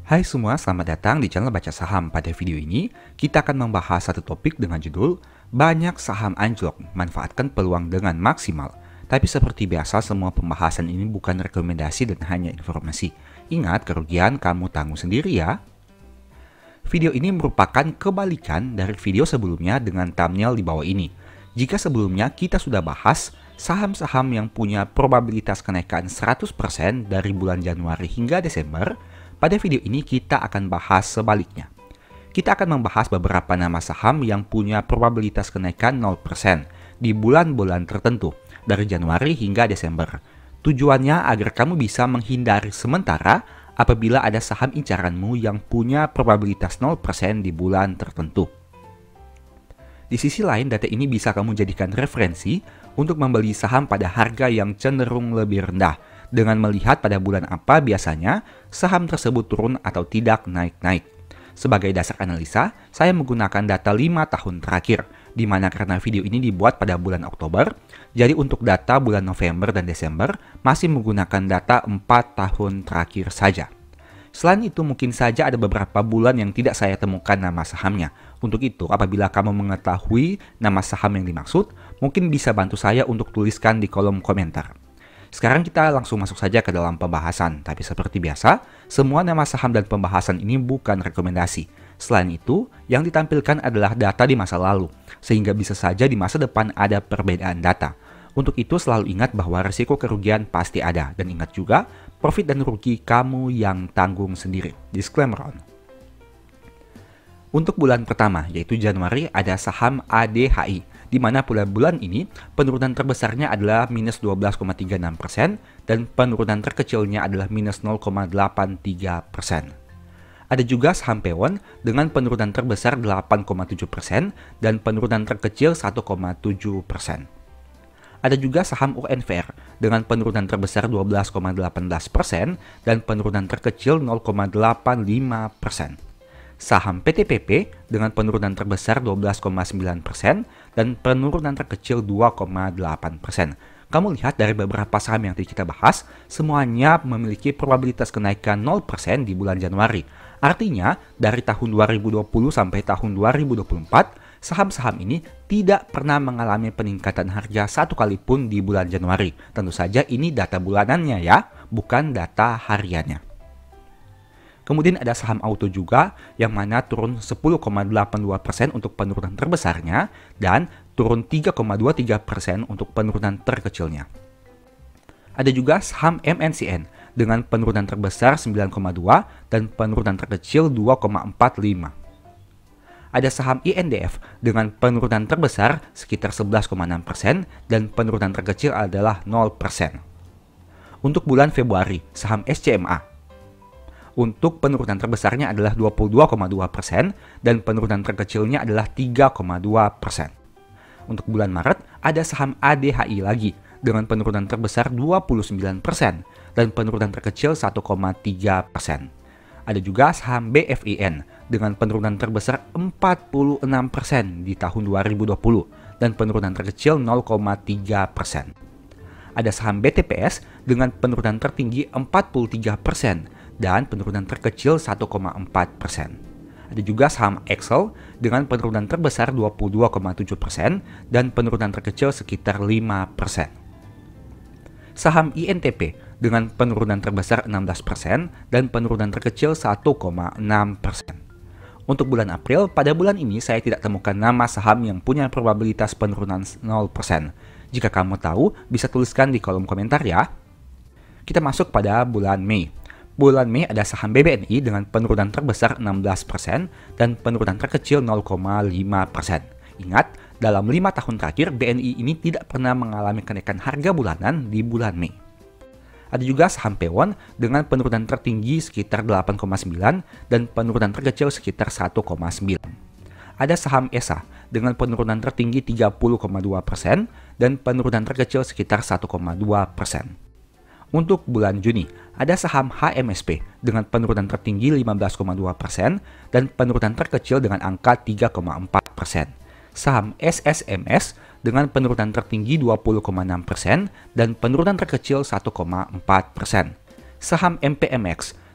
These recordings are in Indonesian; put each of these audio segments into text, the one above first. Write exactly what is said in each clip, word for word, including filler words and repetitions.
Hai semua, selamat datang di channel Baca Saham. Pada video ini, kita akan membahas satu topik dengan judul Banyak Saham Anjlok, Manfaatkan Peluang Dengan Maksimal. Tapi seperti biasa, semua pembahasan ini bukan rekomendasi dan hanya informasi. Ingat, kerugian kamu tanggung sendiri ya. Video ini merupakan kebalikan dari video sebelumnya dengan thumbnail di bawah ini. Jika sebelumnya kita sudah bahas saham-saham yang punya probabilitas kenaikan seratus persen dari bulan Januari hingga Desember, pada video ini kita akan bahas sebaliknya. Kita akan membahas beberapa nama saham yang punya probabilitas kenaikan nol persen di bulan-bulan tertentu dari Januari hingga Desember. Tujuannya agar kamu bisa menghindari sementara apabila ada saham incaranmu yang punya probabilitas nol persen di bulan tertentu. Di sisi lain, data ini bisa kamu jadikan referensi untuk membeli saham pada harga yang cenderung lebih rendah, dengan melihat pada bulan apa biasanya saham tersebut turun atau tidak naik-naik. Sebagai dasar analisa, saya menggunakan data lima tahun terakhir, di mana karena video ini dibuat pada bulan Oktober, jadi untuk data bulan November dan Desember masih menggunakan data empat tahun terakhir saja. Selain itu, mungkin saja ada beberapa bulan yang tidak saya temukan nama sahamnya. Untuk itu, apabila kamu mengetahui nama saham yang dimaksud, mungkin bisa bantu saya untuk tuliskan di kolom komentar. Sekarang kita langsung masuk saja ke dalam pembahasan. Tapi seperti biasa, semua nama saham dan pembahasan ini bukan rekomendasi. Selain itu, yang ditampilkan adalah data di masa lalu, sehingga bisa saja di masa depan ada perbedaan data. Untuk itu selalu ingat bahwa risiko kerugian pasti ada. Dan ingat juga, profit dan rugi kamu yang tanggung sendiri. Disclaimer on. Untuk bulan pertama, yaitu Januari, ada saham A D H I, di mana pada bulan ini penurunan terbesarnya adalah minus dua belas koma tiga enam persen dan penurunan terkecilnya adalah minus nol koma delapan tiga persen. Ada juga saham Pewon dengan penurunan terbesar delapan koma tujuh persen dan penurunan terkecil satu koma tujuh persen. Ada juga saham U N V R dengan penurunan terbesar dua belas koma satu delapan persen dan penurunan terkecil nol koma delapan lima persen. Saham P T P P dengan penurunan terbesar dua belas koma sembilan persen dan penurunan terkecil dua koma delapan persen. Kamu lihat dari beberapa saham yang tadi kita bahas, semuanya memiliki probabilitas kenaikan nol persen di bulan Januari. Artinya, dari tahun dua ribu dua puluh sampai tahun dua ribu dua puluh empat, saham-saham ini tidak pernah mengalami peningkatan harga satu kali pun di bulan Januari. Tentu saja ini data bulanannya ya, bukan data hariannya. Kemudian ada saham auto juga yang mana turun sepuluh koma delapan dua persen untuk penurunan terbesarnya dan turun tiga koma dua tiga persen untuk penurunan terkecilnya. Ada juga saham M N C N dengan penurunan terbesar sembilan koma dua dan penurunan terkecil dua koma empat lima. Ada saham I N D F dengan penurunan terbesar sekitar sebelas koma enam persen dan penurunan terkecil adalah nol persen. Untuk bulan Februari, saham S C M A untuk penurunan terbesarnya adalah dua puluh dua koma dua persen dan penurunan terkecilnya adalah tiga koma dua persen. Untuk bulan Maret, ada saham A D H I lagi dengan penurunan terbesar dua puluh sembilan persen dan penurunan terkecil satu koma tiga persen. Ada juga saham B F I N dengan penurunan terbesar empat puluh enam persen di tahun dua ribu dua puluh dan penurunan terkecil nol koma tiga persen. Ada saham B T P S dengan penurunan tertinggi empat puluh tiga persen dan penurunan terkecil satu koma empat persen. Ada juga saham Excel dengan penurunan terbesar dua puluh dua koma tujuh persen dan penurunan terkecil sekitar lima persen. Saham I N T P dengan penurunan terbesar enam belas persen dan penurunan terkecil satu koma enam persen. Untuk bulan April, pada bulan ini saya tidak temukan nama saham yang punya probabilitas penurunan nol persen. Jika kamu tahu, bisa tuliskan di kolom komentar ya. Kita masuk pada bulan Mei. Bulan Mei ada saham B B N I dengan penurunan terbesar enam belas persen dan penurunan terkecil nol koma lima persen. Ingat, dalam lima tahun terakhir B N I ini tidak pernah mengalami kenaikan harga bulanan di bulan Mei. Ada juga saham Pewon dengan penurunan tertinggi sekitar delapan koma sembilan dan penurunan terkecil sekitar satu koma sembilan. Ada saham E S A dengan penurunan tertinggi tiga puluh koma dua persen dan penurunan terkecil sekitar satu koma dua persen. Untuk bulan Juni, ada saham H M S P dengan penurunan tertinggi lima belas koma dua persen dan penurunan terkecil dengan angka tiga koma empat persen. Saham S S M S dengan penurunan tertinggi dua puluh koma enam persen dan penurunan terkecil satu koma empat persen. Saham M P M X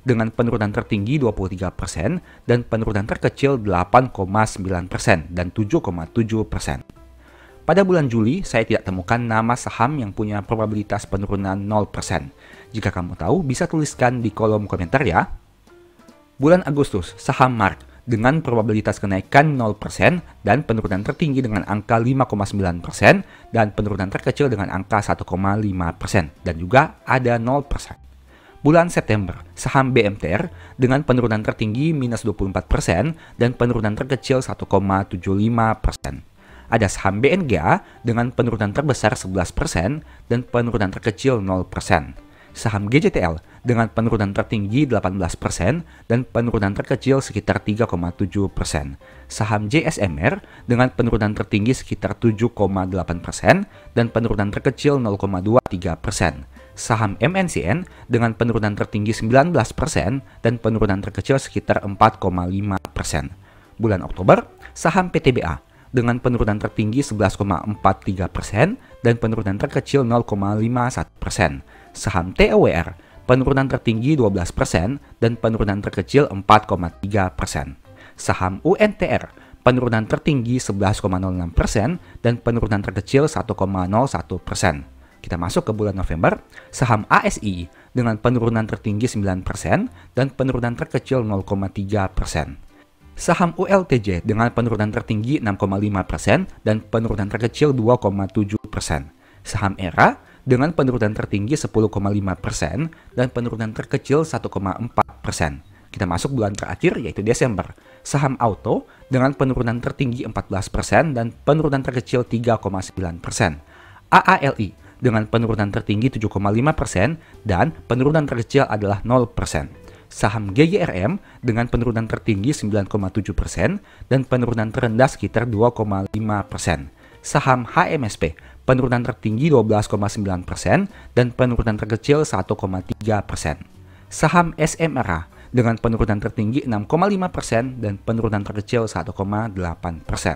dengan penurunan tertinggi dua puluh tiga persen dan penurunan terkecil delapan koma sembilan persen dan tujuh koma tujuh persen. Pada bulan Juli, saya tidak temukan nama saham yang punya probabilitas penurunan nol persen. Jika kamu tahu, bisa tuliskan di kolom komentar ya. Bulan Agustus, saham Mark dengan probabilitas kenaikan nol persen dan penurunan tertinggi dengan angka lima koma sembilan persen dan penurunan terkecil dengan angka satu koma lima persen dan juga ada nol persen. Bulan September, saham B M T R dengan penurunan tertinggi minus dua puluh empat persen dan penurunan terkecil satu koma tujuh lima persen. Ada saham B N G A dengan penurunan terbesar sebelas persen dan penurunan terkecil nol persen. Saham G J T L dengan penurunan tertinggi delapan belas persen dan penurunan terkecil sekitar tiga koma tujuh persen. Saham J S M R dengan penurunan tertinggi sekitar tujuh koma delapan persen dan penurunan terkecil nol koma dua tiga persen. Saham M N C N dengan penurunan tertinggi sembilan belas persen dan penurunan terkecil sekitar empat koma lima persen. Bulan Oktober, saham P T B A dengan penurunan tertinggi sebelas koma empat tiga persen dan penurunan terkecil nol koma lima satu persen. Saham T O W R, penurunan tertinggi dua belas persen dan penurunan terkecil empat koma tiga persen. Saham U N T R, penurunan tertinggi sebelas koma nol enam persen dan penurunan terkecil satu koma nol satu persen. Kita masuk ke bulan November, saham A S I dengan penurunan tertinggi sembilan persen dan penurunan terkecil nol koma tiga persen. Saham U L T J dengan penurunan tertinggi enam koma lima persen dan penurunan terkecil dua koma tujuh persen. Saham E R A dengan penurunan tertinggi sepuluh koma lima persen dan penurunan terkecil satu koma empat persen. Kita masuk bulan terakhir yaitu Desember. Saham Auto dengan penurunan tertinggi empat belas persen dan penurunan terkecil tiga koma sembilan persen. A A L I dengan penurunan tertinggi tujuh koma lima persen dan penurunan terkecil adalah nol persen. Saham G G R M dengan penurunan tertinggi sembilan koma tujuh persen dan penurunan terendah sekitar dua koma lima persen. Saham H M S P penurunan tertinggi dua belas koma sembilan persen dan penurunan terkecil satu koma tiga persen. Saham S M R A dengan penurunan tertinggi enam koma lima persen dan penurunan terkecil satu koma delapan persen.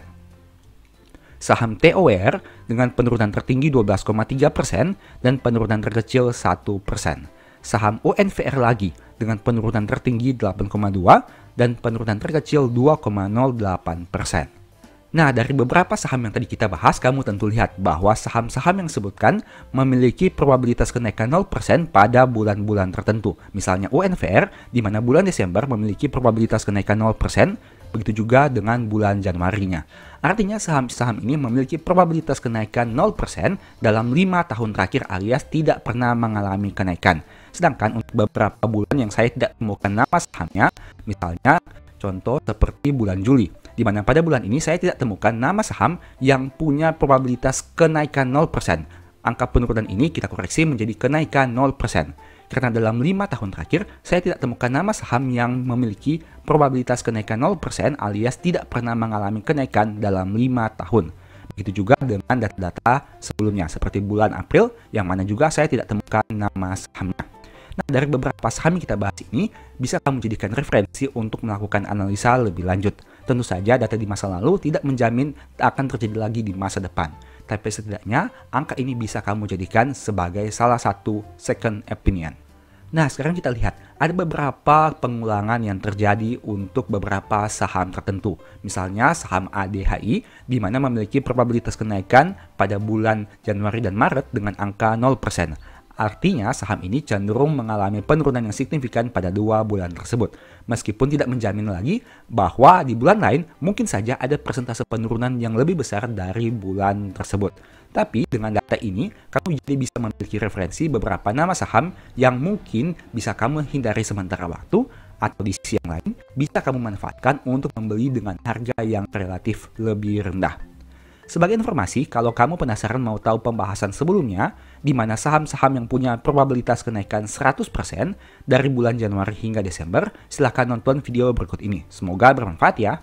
Saham T O W R dengan penurunan tertinggi dua belas koma tiga persen dan penurunan terkecil satu persen. Saham U N V R lagi dengan penurunan tertinggi delapan koma dua dan penurunan terkecil dua koma nol delapan persen. Nah, dari beberapa saham yang tadi kita bahas, kamu tentu lihat bahwa saham-saham yang disebutkan memiliki probabilitas kenaikan nol persen pada bulan-bulan tertentu. Misalnya U N V R, di mana bulan Desember memiliki probabilitas kenaikan nol persen, begitu juga dengan bulan Januarinya. Artinya saham-saham ini memiliki probabilitas kenaikan nol persen dalam lima tahun terakhir alias tidak pernah mengalami kenaikan. Sedangkan untuk beberapa bulan yang saya tidak temukan nama sahamnya, misalnya contoh seperti bulan Juli, di mana pada bulan ini saya tidak temukan nama saham yang punya probabilitas kenaikan nol persen. Angka penurunan ini kita koreksi menjadi kenaikan nol persen. Karena dalam lima tahun terakhir, saya tidak temukan nama saham yang memiliki probabilitas kenaikan nol persen alias tidak pernah mengalami kenaikan dalam lima tahun. Begitu juga dengan data-data sebelumnya, seperti bulan April, yang mana juga saya tidak temukan nama sahamnya. Nah, dari beberapa saham yang kita bahas ini, bisa kamu jadikan referensi untuk melakukan analisa lebih lanjut. Tentu saja data di masa lalu tidak menjamin akan terjadi lagi di masa depan. Tapi setidaknya, angka ini bisa kamu jadikan sebagai salah satu second opinion. Nah, sekarang kita lihat, ada beberapa pengulangan yang terjadi untuk beberapa saham tertentu. Misalnya saham A D H I, di mana memiliki probabilitas kenaikan pada bulan Januari dan Maret dengan angka nol persen. Artinya saham ini cenderung mengalami penurunan yang signifikan pada dua bulan tersebut. Meskipun tidak menjamin lagi bahwa di bulan lain mungkin saja ada persentase penurunan yang lebih besar dari bulan tersebut. Tapi dengan data ini, kamu jadi bisa memiliki referensi beberapa nama saham yang mungkin bisa kamu hindari sementara waktu, atau di sisi yang lain bisa kamu manfaatkan untuk membeli dengan harga yang relatif lebih rendah. Sebagai informasi, kalau kamu penasaran mau tahu pembahasan sebelumnya, di mana saham-saham yang punya probabilitas kenaikan seratus persen dari bulan Januari hingga Desember, silahkan nonton video berikut ini. Semoga bermanfaat ya.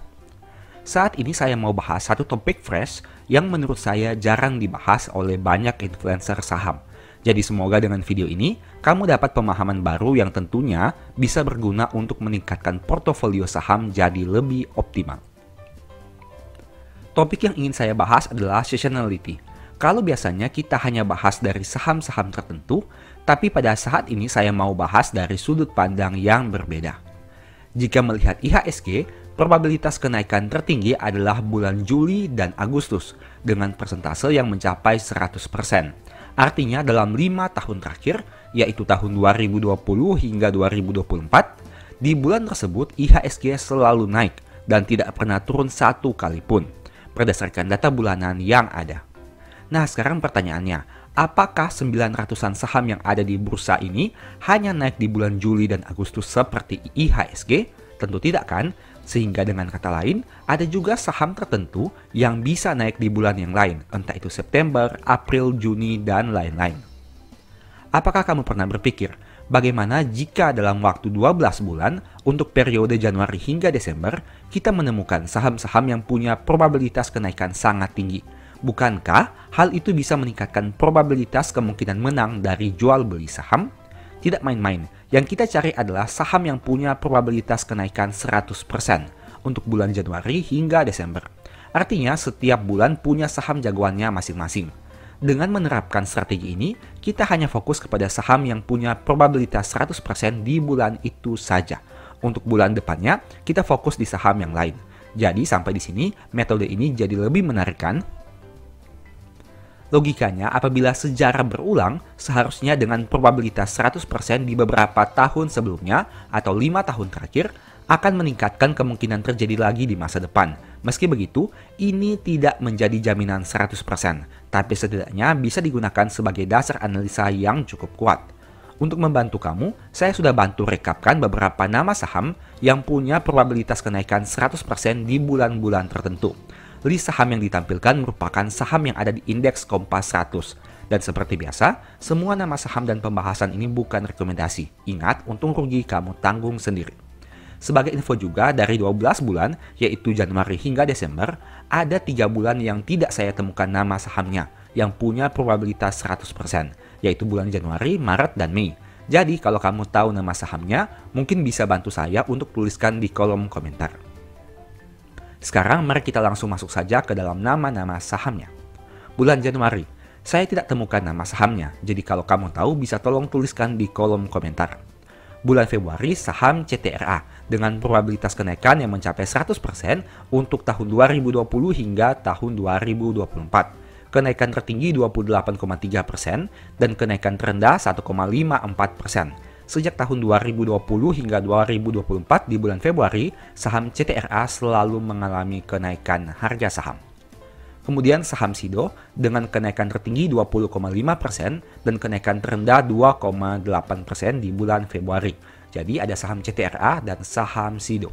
Saat ini saya mau bahas satu topik fresh yang menurut saya jarang dibahas oleh banyak influencer saham. Jadi semoga dengan video ini, kamu dapat pemahaman baru yang tentunya bisa berguna untuk meningkatkan portofolio saham jadi lebih optimal. Topik yang ingin saya bahas adalah seasonality. Kalau biasanya kita hanya bahas dari saham-saham tertentu, tapi pada saat ini saya mau bahas dari sudut pandang yang berbeda. Jika melihat I H S G, probabilitas kenaikan tertinggi adalah bulan Juli dan Agustus dengan persentase yang mencapai seratus persen. Artinya dalam lima tahun terakhir, yaitu tahun dua ribu dua puluh hingga dua ribu dua puluh empat, di bulan tersebut I H S G selalu naik dan tidak pernah turun satu kali pun, berdasarkan data bulanan yang ada. Nah, sekarang pertanyaannya, apakah sembilan ratusan saham yang ada di bursa ini hanya naik di bulan Juli dan Agustus seperti I H S G? Tentu tidak kan? Sehingga dengan kata lain, ada juga saham tertentu yang bisa naik di bulan yang lain, entah itu September, April, Juni, dan lain-lain. Apakah kamu pernah berpikir, bagaimana jika dalam waktu dua belas bulan untuk periode Januari hingga Desember, kita menemukan saham-saham yang punya probabilitas kenaikan sangat tinggi? Bukankah hal itu bisa meningkatkan probabilitas kemungkinan menang dari jual beli saham? Tidak main-main, yang kita cari adalah saham yang punya probabilitas kenaikan seratus persen untuk bulan Januari hingga Desember. Artinya setiap bulan punya saham jagoannya masing-masing. Dengan menerapkan strategi ini, kita hanya fokus kepada saham yang punya probabilitas seratus persen di bulan itu saja. Untuk bulan depannya, kita fokus di saham yang lain. Jadi sampai di sini, metode ini jadi lebih menarik kan? Logikanya, apabila sejarah berulang, seharusnya dengan probabilitas seratus persen di beberapa tahun sebelumnya atau lima tahun terakhir akan meningkatkan kemungkinan terjadi lagi di masa depan. Meski begitu, ini tidak menjadi jaminan seratus persen, tapi setidaknya bisa digunakan sebagai dasar analisa yang cukup kuat. Untuk membantu kamu, saya sudah bantu rekapkan beberapa nama saham yang punya probabilitas kenaikan seratus persen di bulan-bulan tertentu. List saham yang ditampilkan merupakan saham yang ada di indeks Kompas seratus. Dan seperti biasa, semua nama saham dan pembahasan ini bukan rekomendasi. Ingat, untung rugi kamu tanggung sendiri. Sebagai info juga, dari dua belas bulan, yaitu Januari hingga Desember, ada tiga bulan yang tidak saya temukan nama sahamnya, yang punya probabilitas seratus persen, yaitu bulan Januari, Maret, dan Mei. Jadi, kalau kamu tahu nama sahamnya, mungkin bisa bantu saya untuk tuliskan di kolom komentar. Sekarang mari kita langsung masuk saja ke dalam nama-nama sahamnya. Bulan Januari, saya tidak temukan nama sahamnya, jadi kalau kamu tahu bisa tolong tuliskan di kolom komentar. Bulan Februari, saham C T R A dengan probabilitas kenaikan yang mencapai seratus persen untuk tahun dua ribu dua puluh hingga tahun dua ribu dua puluh empat. Kenaikan tertinggi dua puluh delapan koma tiga persen dan kenaikan terendah satu koma lima empat persen. Sejak tahun dua ribu dua puluh hingga dua ribu dua puluh empat di bulan Februari, saham C T R A selalu mengalami kenaikan harga saham. Kemudian saham Sido dengan kenaikan tertinggi dua puluh koma lima persen dan kenaikan terendah dua koma delapan persen di bulan Februari. Jadi ada saham C T R A dan saham Sido.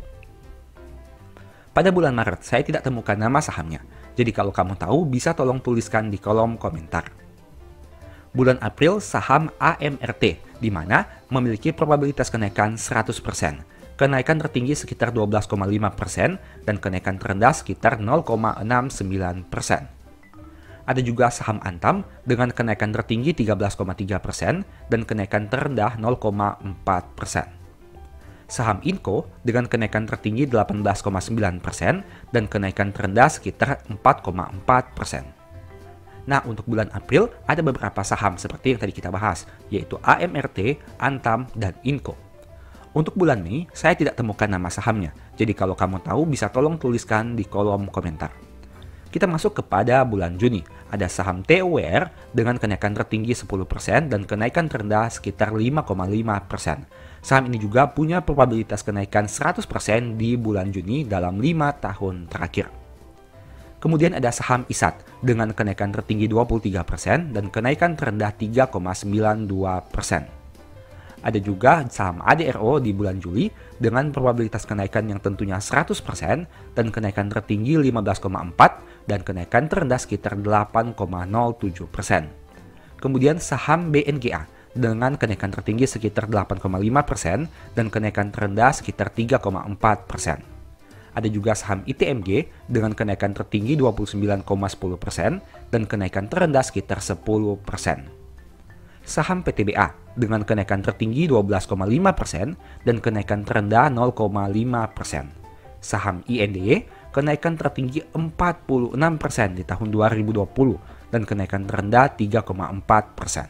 Pada bulan Maret, saya tidak temukan nama sahamnya. Jadi kalau kamu tahu, bisa tolong tuliskan di kolom komentar. Bulan April, saham A M R T, di mana memiliki probabilitas kenaikan seratus persen. Kenaikan tertinggi sekitar dua belas koma lima persen dan kenaikan terendah sekitar nol koma enam sembilan persen. Ada juga saham Antam dengan kenaikan tertinggi tiga belas koma tiga persen dan kenaikan terendah nol koma empat persen. Saham Inco dengan kenaikan tertinggi delapan belas koma sembilan persen dan kenaikan terendah sekitar empat koma empat persen. Nah, untuk bulan April ada beberapa saham seperti yang tadi kita bahas, yaitu A M R T, Antam, dan Inco. Untuk bulan Mei, saya tidak temukan nama sahamnya, jadi kalau kamu tahu bisa tolong tuliskan di kolom komentar. Kita masuk kepada bulan Juni, ada saham T O W R dengan kenaikan tertinggi sepuluh persen dan kenaikan terendah sekitar lima koma lima persen. Saham ini juga punya probabilitas kenaikan seratus persen di bulan Juni dalam lima tahun terakhir. Kemudian ada saham I S A T dengan kenaikan tertinggi dua puluh tiga persen dan kenaikan terendah tiga koma sembilan dua persen. Ada juga saham A D R O di bulan Juli dengan probabilitas kenaikan yang tentunya seratus persen dan kenaikan tertinggi lima belas koma empat dan kenaikan terendah sekitar delapan koma nol tujuh persen. Kemudian saham B N G A dengan kenaikan tertinggi sekitar delapan koma lima persen dan kenaikan terendah sekitar tiga koma empat persen. Ada juga saham I T M G dengan kenaikan tertinggi dua puluh sembilan koma satu nol persen dan kenaikan terendah sekitar sepuluh persen. Saham P T B A dengan kenaikan tertinggi dua belas koma lima persen dan kenaikan terendah nol koma lima persen. Saham I N D Y kenaikan tertinggi empat puluh enam persen di tahun dua ribu dua puluh dan kenaikan terendah tiga koma empat persen.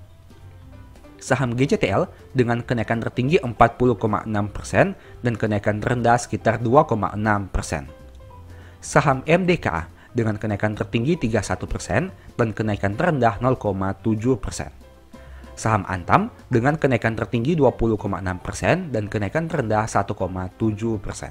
Saham G C T L dengan kenaikan tertinggi empat puluh koma enam persen dan kenaikan terendah sekitar dua koma enam persen. Saham M D K A dengan kenaikan tertinggi tiga puluh satu persen dan kenaikan terendah nol koma tujuh persen. Saham Antam dengan kenaikan tertinggi dua puluh koma enam persen dan kenaikan terendah satu koma tujuh persen.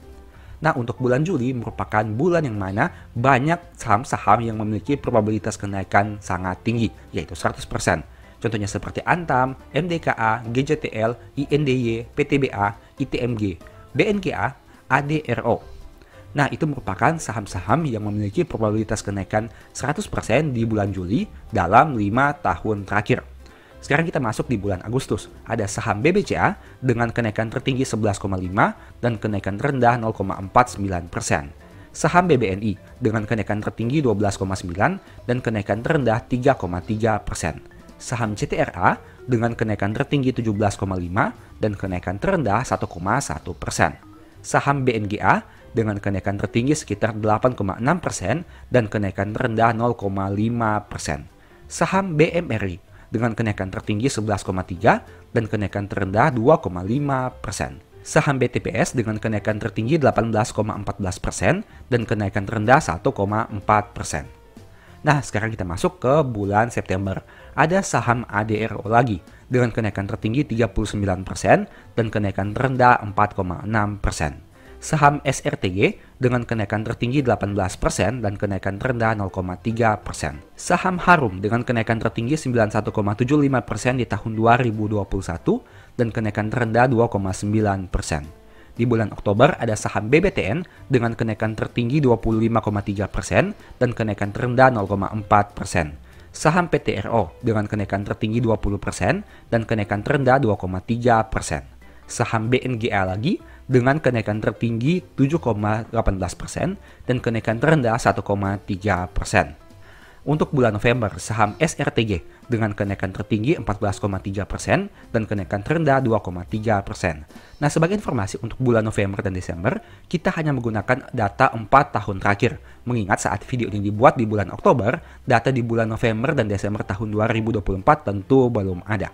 Nah, untuk bulan Juli merupakan bulan yang mana banyak saham-saham yang memiliki probabilitas kenaikan sangat tinggi, yaitu seratus persen. Contohnya seperti Antam, M D K A, G C T L, I N D Y, P T B A, I T M G, B N K A, A D R O. Nah, itu merupakan saham-saham yang memiliki probabilitas kenaikan seratus persen di bulan Juli dalam lima tahun terakhir. Sekarang kita masuk di bulan Agustus. Ada saham B B C A dengan kenaikan tertinggi sebelas koma lima dan kenaikan terendah nol koma empat sembilan persen. Saham B B N I dengan kenaikan tertinggi dua belas koma sembilan dan kenaikan terendah tiga koma tiga persen. Saham C T R A dengan kenaikan tertinggi tujuh belas koma lima dan kenaikan terendah satu koma satu persen. Saham B N G A dengan kenaikan tertinggi sekitar delapan koma enam persen dan kenaikan terendah nol koma lima persen. Saham B M R I dengan kenaikan tertinggi sebelas koma tiga dan kenaikan terendah dua koma lima persen. Saham B T P S dengan kenaikan tertinggi delapan belas koma empat belas persen dan kenaikan terendah satu koma empat persen. Nah, sekarang kita masuk ke bulan September. Ada saham A D R O lagi dengan kenaikan tertinggi tiga puluh sembilan persen dan kenaikan terendah empat koma enam persen. Saham S R T G dengan kenaikan tertinggi delapan belas persen dan kenaikan terendah nol koma tiga persen. Saham Harum dengan kenaikan tertinggi sembilan puluh satu koma tujuh lima persen di tahun dua ribu dua puluh satu dan kenaikan terendah dua koma sembilan persen. Di bulan Oktober ada saham B B T N dengan kenaikan tertinggi dua puluh lima koma tiga persen dan kenaikan terendah nol koma empat persen. Saham P T R O dengan kenaikan tertinggi dua puluh persen dan kenaikan terendah dua koma tiga persen. Saham B N G A lagi dengan kenaikan tertinggi tujuh koma delapan belas persen dan kenaikan terendah satu koma tiga persen. Untuk bulan November, saham S R T G dengan kenaikan tertinggi empat belas koma tiga persen dan kenaikan terendah dua koma tiga persen. Nah, sebagai informasi untuk bulan November dan Desember, kita hanya menggunakan data empat tahun terakhir. Mengingat saat video ini dibuat di bulan Oktober, data di bulan November dan Desember tahun dua ribu dua puluh empat tentu belum ada.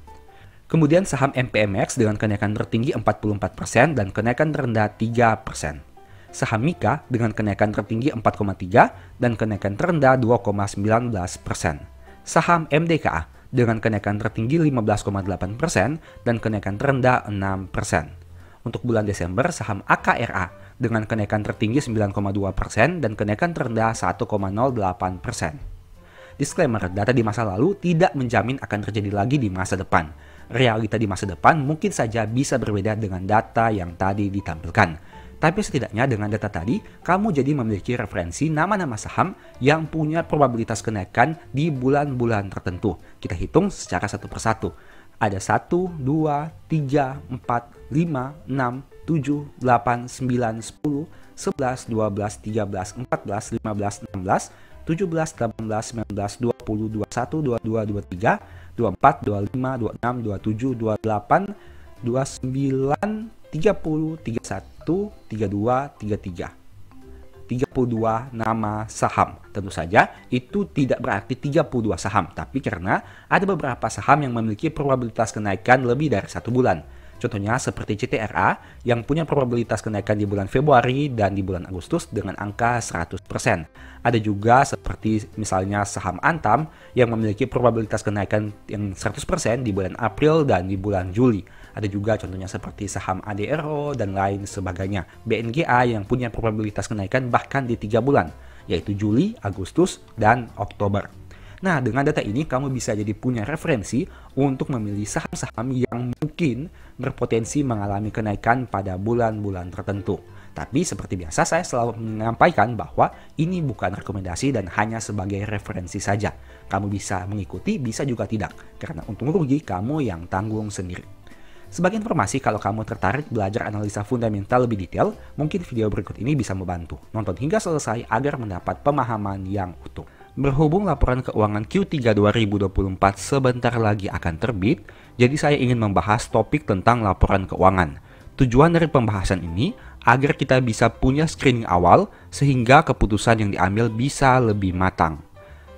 Kemudian saham M P M X dengan kenaikan tertinggi empat puluh empat persen dan kenaikan terendah tiga persen. Saham Mika dengan kenaikan tertinggi empat koma tiga dan kenaikan terendah dua koma satu sembilan persen. Saham M D K A dengan kenaikan tertinggi lima belas koma delapan persen dan kenaikan terendah enam persen. Untuk bulan Desember, saham A K R A dengan kenaikan tertinggi sembilan koma dua persen dan kenaikan terendah satu koma nol delapan persen. Disclaimer, data di masa lalu tidak menjamin akan terjadi lagi di masa depan. Realita di masa depan mungkin saja bisa berbeda dengan data yang tadi ditampilkan. Tapi setidaknya dengan data tadi, kamu jadi memiliki referensi nama-nama saham yang punya probabilitas kenaikan di bulan-bulan tertentu. Kita hitung secara satu persatu. Ada satu, dua, tiga, empat, lima, enam, tujuh, delapan, sembilan, sepuluh, sebelas, dua belas, tiga belas, empat belas, lima belas, enam belas, tujuh belas, delapan belas, sembilan belas, dua puluh, dua puluh satu, dua puluh dua, dua puluh tiga, dua puluh empat, dua puluh lima, dua puluh enam, dua puluh tujuh, dua puluh delapan, dua puluh sembilan, tiga puluh, tiga puluh satu, tiga puluh dua, tiga puluh tiga. tiga puluh dua nama saham. Tentu saja itu tidak berarti tiga puluh dua saham, tapi karena ada beberapa saham yang memiliki probabilitas kenaikan lebih dari satu bulan. Contohnya seperti C T R A yang punya probabilitas kenaikan di bulan Februari dan di bulan Agustus dengan angka seratus persen. Ada juga seperti misalnya saham Antam yang memiliki probabilitas kenaikan yang seratus persen di bulan April dan di bulan Juli. Ada juga contohnya seperti saham A D R O dan lain sebagainya. B N G A yang punya probabilitas kenaikan bahkan di tiga bulan, yaitu Juli, Agustus, dan Oktober. Nah, dengan data ini kamu bisa jadi punya referensi untuk memilih saham-saham yang mungkin berpotensi mengalami kenaikan pada bulan-bulan tertentu. Tapi seperti biasa saya selalu menyampaikan bahwa ini bukan rekomendasi dan hanya sebagai referensi saja. Kamu bisa mengikuti, bisa juga tidak. Karena untung rugi kamu yang tanggung sendiri. Sebagai informasi, kalau kamu tertarik belajar analisa fundamental lebih detail, mungkin video berikut ini bisa membantu. Nonton hingga selesai agar mendapat pemahaman yang utuh. Berhubung laporan keuangan Q tiga dua ribu dua puluh empat sebentar lagi akan terbit, jadi saya ingin membahas topik tentang laporan keuangan. Tujuan dari pembahasan ini agar kita bisa punya screening awal sehingga keputusan yang diambil bisa lebih matang.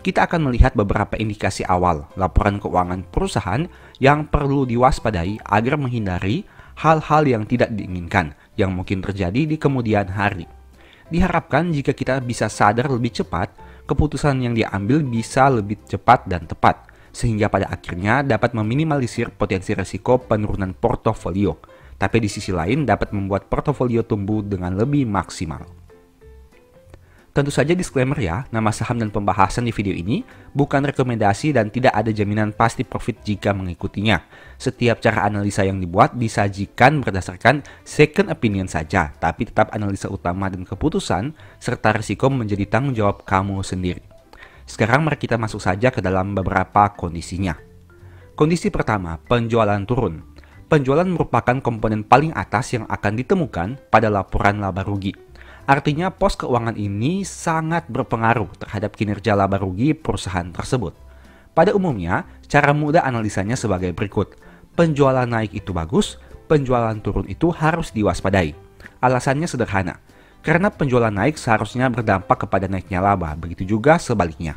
kita akan melihat beberapa indikasi awal laporan keuangan perusahaan yang perlu diwaspadai agar menghindari hal-hal yang tidak diinginkan yang mungkin terjadi di kemudian hari. Diharapkan jika kita bisa sadar lebih cepat, keputusan yang diambil bisa lebih cepat dan tepat, sehingga pada akhirnya dapat meminimalisir potensi risiko penurunan portofolio, tapi di sisi lain dapat membuat portofolio tumbuh dengan lebih maksimal. Tentu saja disclaimer ya, nama saham dan pembahasan di video ini bukan rekomendasi dan tidak ada jaminan pasti profit jika mengikutinya. Setiap cara analisa yang dibuat disajikan berdasarkan second opinion saja, tapi tetap analisa utama dan keputusan serta risiko menjadi tanggung jawab kamu sendiri. Sekarang mari kita masuk saja ke dalam beberapa kondisinya. Kondisi pertama, penjualan turun. Penjualan merupakan komponen paling atas yang akan ditemukan pada laporan laba rugi. Artinya pos keuangan ini sangat berpengaruh terhadap kinerja laba rugi perusahaan tersebut. Pada umumnya, cara mudah analisanya sebagai berikut. Penjualan naik itu bagus, penjualan turun itu harus diwaspadai. Alasannya sederhana, karena penjualan naik seharusnya berdampak kepada naiknya laba, begitu juga sebaliknya.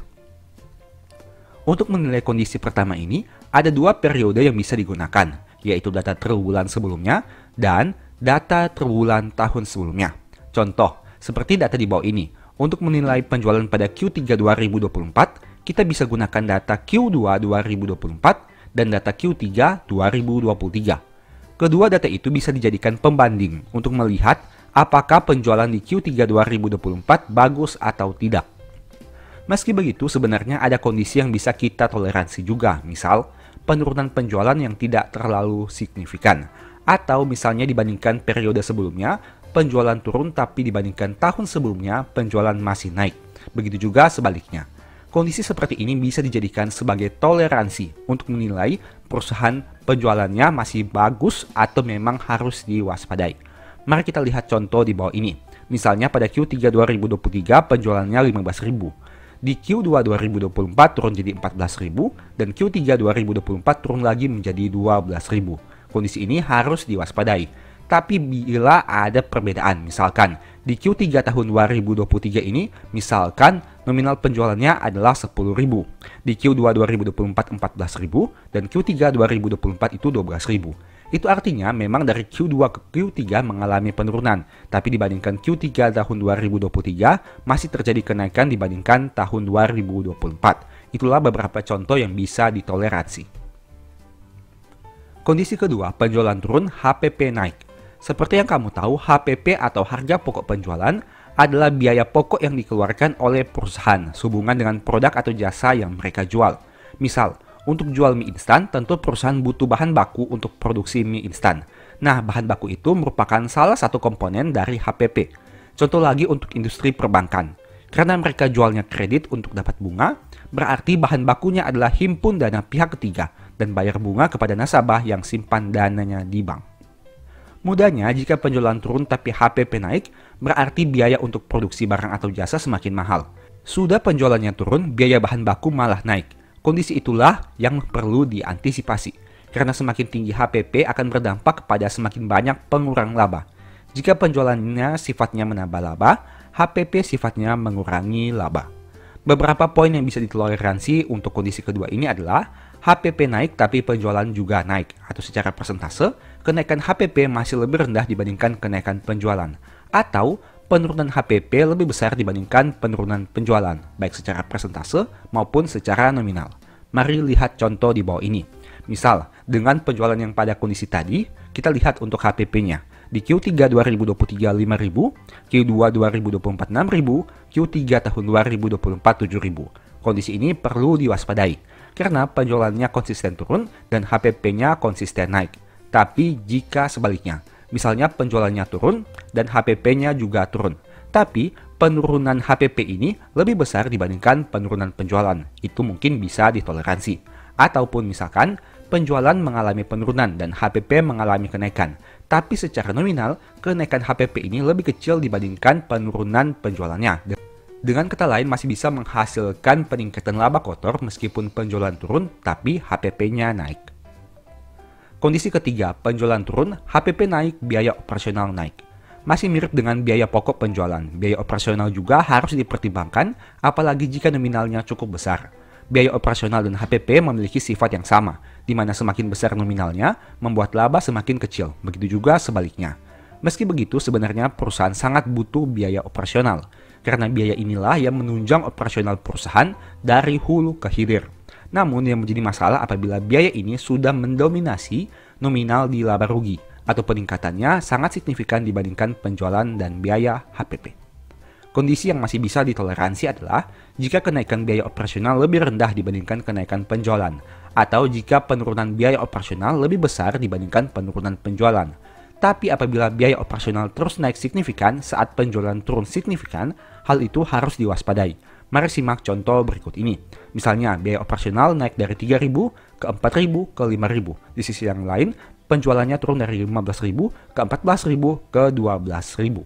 Untuk menilai kondisi pertama ini, ada dua periode yang bisa digunakan, yaitu data triwulan sebelumnya dan data triwulan tahun sebelumnya. Contoh, seperti data di bawah ini. Untuk menilai penjualan pada Q tiga dua ribu dua puluh empat, kita bisa gunakan data Q dua dua ribu dua puluh empat dan data Q tiga dua ribu dua puluh tiga. Kedua data itu bisa dijadikan pembanding untuk melihat apakah penjualan di Q tiga dua ribu dua puluh empat bagus atau tidak. Meski begitu, sebenarnya ada kondisi yang bisa kita toleransi juga, misal penurunan penjualan yang tidak terlalu signifikan, atau misalnya dibandingkan periode sebelumnya, penjualan turun tapi dibandingkan tahun sebelumnya penjualan masih naik. Begitu juga sebaliknya. Kondisi seperti ini bisa dijadikan sebagai toleransi untuk menilai perusahaan penjualannya masih bagus atau memang harus diwaspadai. Mari kita lihat contoh di bawah ini. Misalnya pada Q tiga dua ribu dua puluh tiga penjualannya lima belas ribu. Di Q dua dua ribu dua puluh empat turun jadi empat belas ribu dan Q tiga dua ribu dua puluh empat turun lagi menjadi dua belas ribu. Kondisi ini harus diwaspadai. Tapi bila ada perbedaan, misalkan di Q tiga tahun dua ribu dua puluh tiga ini, misalkan nominal penjualannya adalah sepuluh ribu, di Q dua dua ribu dua puluh empat empat belas ribu, dan Q tiga dua ribu dua puluh empat itu dua belas ribu. Itu artinya memang dari Q dua ke Q tiga mengalami penurunan, tapi dibandingkan Q tiga tahun dua ribu dua puluh tiga masih terjadi kenaikan dibandingkan tahun dua ribu dua puluh empat. Itulah beberapa contoh yang bisa ditoleransi. Kondisi kedua, penjualan turun, H P P naik. Seperti yang kamu tahu, H P P atau harga pokok penjualan adalah biaya pokok yang dikeluarkan oleh perusahaan sehubungan dengan produk atau jasa yang mereka jual. Misal, untuk jual mie instan, tentu perusahaan butuh bahan baku untuk produksi mie instan. Nah, bahan baku itu merupakan salah satu komponen dari H P P. Contoh lagi untuk industri perbankan. Karena mereka jualnya kredit untuk dapat bunga, berarti bahan bakunya adalah himpun dana pihak ketiga dan bayar bunga kepada nasabah yang simpan dananya di bank. Mudahnya, jika penjualan turun tapi H P P naik, berarti biaya untuk produksi barang atau jasa semakin mahal. Sudah penjualannya turun, biaya bahan baku malah naik. Kondisi itulah yang perlu diantisipasi. Karena semakin tinggi H P P akan berdampak kepada semakin banyak pengurang laba. Jika penjualannya sifatnya menambah laba, H P P sifatnya mengurangi laba. Beberapa poin yang bisa ditoleransi untuk kondisi kedua ini adalah H P P naik tapi penjualan juga naik, atau secara persentase, kenaikan H P P masih lebih rendah dibandingkan kenaikan penjualan, atau penurunan H P P lebih besar dibandingkan penurunan penjualan, baik secara persentase maupun secara nominal. Mari lihat contoh di bawah ini. Misal, dengan penjualan yang pada kondisi tadi, kita lihat untuk H P P-nya. Di Q tiga dua ribu dua puluh tiga lima ribu, Q dua dua ribu dua puluh empat enam ribu, Q tiga tahun dua ribu dua puluh empat tujuh ribu. Kondisi ini perlu diwaspadai karena penjualannya konsisten turun dan H P P-nya konsisten naik. Tapi jika sebaliknya, misalnya penjualannya turun dan H P P-nya juga turun, tapi penurunan H P P ini lebih besar dibandingkan penurunan penjualan, itu mungkin bisa ditoleransi. Ataupun misalkan penjualan mengalami penurunan dan H P P mengalami kenaikan, tapi secara nominal kenaikan H P P ini lebih kecil dibandingkan penurunan penjualannya. Dengan kata lain masih bisa menghasilkan peningkatan laba kotor meskipun penjualan turun tapi H P P-nya naik. Kondisi ketiga, penjualan turun, H P P naik, biaya operasional naik. Masih mirip dengan biaya pokok penjualan, biaya operasional juga harus dipertimbangkan, apalagi jika nominalnya cukup besar. Biaya operasional dan H P P memiliki sifat yang sama, di mana semakin besar nominalnya, membuat laba semakin kecil, begitu juga sebaliknya. Meski begitu, sebenarnya perusahaan sangat butuh biaya operasional, karena biaya inilah yang menunjang operasional perusahaan dari hulu ke hilir. Namun yang menjadi masalah apabila biaya ini sudah mendominasi nominal di laba rugi, atau peningkatannya sangat signifikan dibandingkan penjualan dan biaya H P P. Kondisi yang masih bisa ditoleransi adalah jika kenaikan biaya operasional lebih rendah dibandingkan kenaikan penjualan, atau jika penurunan biaya operasional lebih besar dibandingkan penurunan penjualan. Tapi apabila biaya operasional terus naik signifikan saat penjualan turun signifikan, hal itu harus diwaspadai. Mari simak contoh berikut ini. Misalnya, biaya operasional naik dari tiga ribu ke empat ribu ke lima ribu. Di sisi yang lain, penjualannya turun dari lima belas ribu ke empat belas ribu ke dua belas ribu.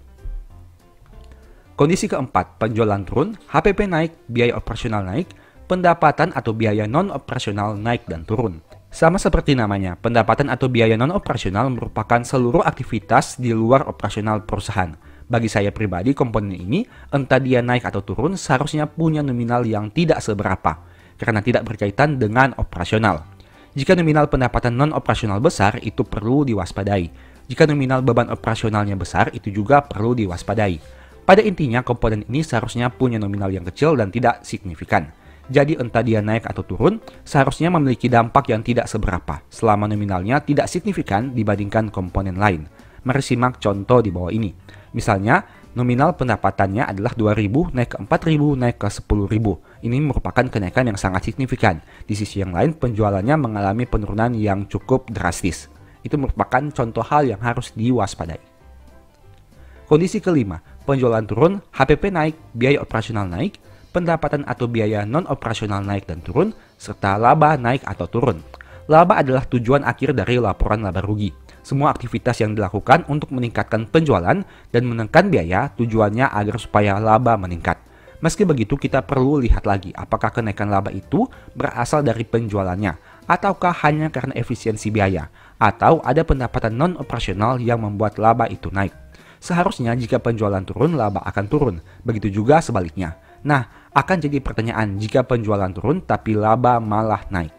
Kondisi keempat, penjualan turun, H P P naik, biaya operasional naik, pendapatan atau biaya non-operasional naik dan turun. Sama seperti namanya, pendapatan atau biaya non-operasional merupakan seluruh aktivitas di luar operasional perusahaan. Bagi saya pribadi, komponen ini, entah dia naik atau turun, seharusnya punya nominal yang tidak seberapa, karena tidak berkaitan dengan operasional. Jika nominal pendapatan non-operasional besar, itu perlu diwaspadai. Jika nominal beban operasionalnya besar, itu juga perlu diwaspadai. Pada intinya, komponen ini seharusnya punya nominal yang kecil dan tidak signifikan. Jadi entah dia naik atau turun, seharusnya memiliki dampak yang tidak seberapa, selama nominalnya tidak signifikan dibandingkan komponen lain. Mari simak contoh di bawah ini. Misalnya, nominal pendapatannya adalah dua ribu naik ke empat ribu naik ke sepuluh ribu. Ini merupakan kenaikan yang sangat signifikan. Di sisi yang lain, penjualannya mengalami penurunan yang cukup drastis. Itu merupakan contoh hal yang harus diwaspadai. Kondisi kelima, penjualan turun, H P P naik, biaya operasional naik, pendapatan atau biaya non-operasional naik dan turun, serta laba naik atau turun. Laba adalah tujuan akhir dari laporan laba rugi. Semua aktivitas yang dilakukan untuk meningkatkan penjualan dan menekan biaya tujuannya agar supaya laba meningkat. Meski begitu, kita perlu lihat lagi apakah kenaikan laba itu berasal dari penjualannya, ataukah hanya karena efisiensi biaya, atau ada pendapatan non-operasional yang membuat laba itu naik. Seharusnya jika penjualan turun, laba akan turun. Begitu juga sebaliknya. Nah, akan jadi pertanyaan jika penjualan turun tapi laba malah naik.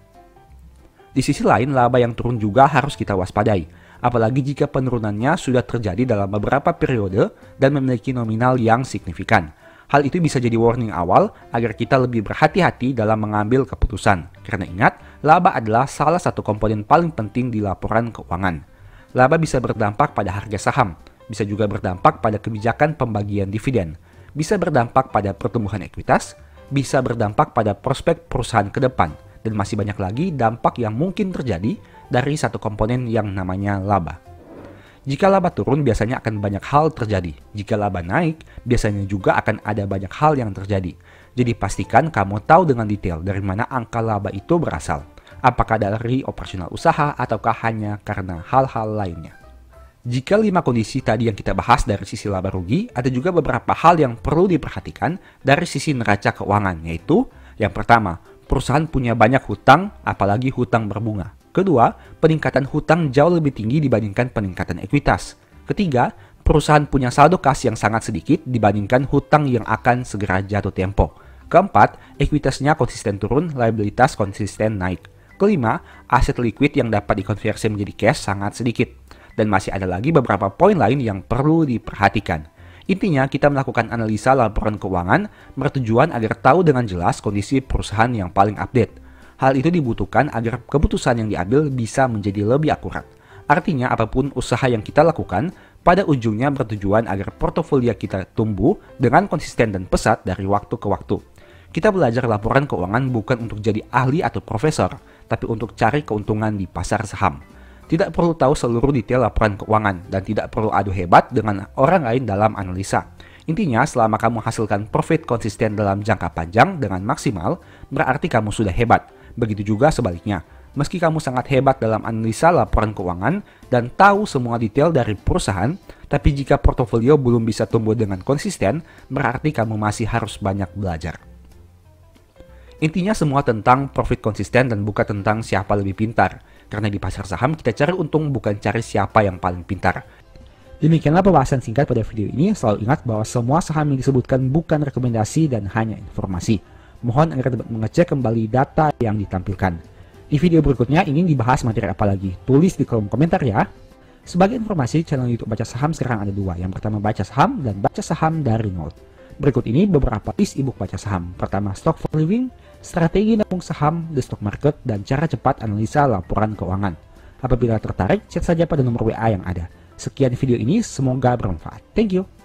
Di sisi lain, laba yang turun juga harus kita waspadai, apalagi jika penurunannya sudah terjadi dalam beberapa periode dan memiliki nominal yang signifikan. Hal itu bisa jadi warning awal agar kita lebih berhati-hati dalam mengambil keputusan. Karena ingat, laba adalah salah satu komponen paling penting di laporan keuangan. Laba bisa berdampak pada harga saham, bisa juga berdampak pada kebijakan pembagian dividen, bisa berdampak pada pertumbuhan ekuitas, bisa berdampak pada prospek perusahaan ke depan, dan masih banyak lagi dampak yang mungkin terjadi dari satu komponen yang namanya laba. Jika laba turun, biasanya akan banyak hal terjadi. Jika laba naik, biasanya juga akan ada banyak hal yang terjadi. Jadi pastikan kamu tahu dengan detail dari mana angka laba itu berasal. Apakah dari operasional usaha ataukah hanya karena hal-hal lainnya. Jika lima kondisi tadi yang kita bahas dari sisi laba rugi, ada juga beberapa hal yang perlu diperhatikan dari sisi neraca keuangan, yaitu yang pertama, perusahaan punya banyak hutang, apalagi hutang berbunga. Kedua, peningkatan hutang jauh lebih tinggi dibandingkan peningkatan ekuitas. Ketiga, perusahaan punya saldo kas yang sangat sedikit dibandingkan hutang yang akan segera jatuh tempo. Keempat, ekuitasnya konsisten turun, liabilitas konsisten naik. Kelima, aset liquid yang dapat dikonversi menjadi cash sangat sedikit. Dan masih ada lagi beberapa poin lain yang perlu diperhatikan. Intinya, kita melakukan analisa laporan keuangan bertujuan agar tahu dengan jelas kondisi perusahaan yang paling update. Hal itu dibutuhkan agar keputusan yang diambil bisa menjadi lebih akurat. Artinya, apapun usaha yang kita lakukan, pada ujungnya bertujuan agar portofolio kita tumbuh dengan konsisten dan pesat dari waktu ke waktu. Kita belajar laporan keuangan bukan untuk jadi ahli atau profesor, tapi untuk cari keuntungan di pasar saham. Tidak perlu tahu seluruh detail laporan keuangan dan tidak perlu adu hebat dengan orang lain dalam analisa. Intinya, selama kamu hasilkan profit konsisten dalam jangka panjang dengan maksimal, berarti kamu sudah hebat. Begitu juga sebaliknya. Meski kamu sangat hebat dalam analisa laporan keuangan dan tahu semua detail dari perusahaan, tapi jika portofolio belum bisa tumbuh dengan konsisten, berarti kamu masih harus banyak belajar. Intinya semua tentang profit konsisten dan bukan tentang siapa lebih pintar. Karena di pasar saham kita cari untung bukan cari siapa yang paling pintar. Demikianlah pembahasan singkat pada video ini. Selalu ingat bahwa semua saham yang disebutkan bukan rekomendasi dan hanya informasi. Mohon agar dapat mengecek kembali data yang ditampilkan. Di video berikutnya ingin dibahas materi apa lagi? Tulis di kolom komentar ya. Sebagai informasi, channel YouTube Baca Saham sekarang ada dua. Yang pertama Baca Saham dan Baca Saham dari Nol. Berikut ini beberapa list ebook Baca Saham. Pertama, Stock for Living, Strategi Nabung Saham, The Stock Market, dan Cara Cepat Analisa Laporan Keuangan. Apabila tertarik, chat saja pada nomor W A yang ada. Sekian video ini, semoga bermanfaat. Thank you.